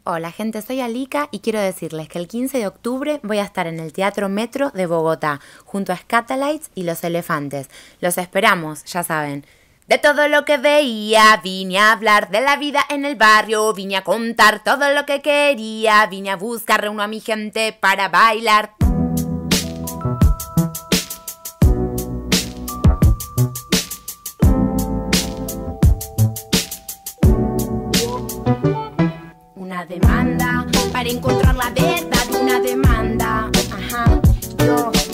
Hola gente, soy Alika y quiero decirles que el 15 de octubre voy a estar en el Teatro Metro de Bogotá, junto a Scatalites y Los Elefantes. Los esperamos, ya saben. De todo lo que veía, vine a hablar de la vida en el barrio, vine a contar todo lo que quería, vine a buscar, reúno a mi gente para bailar. Una demanda para encontrar la verdad, una demanda. Ajá, yo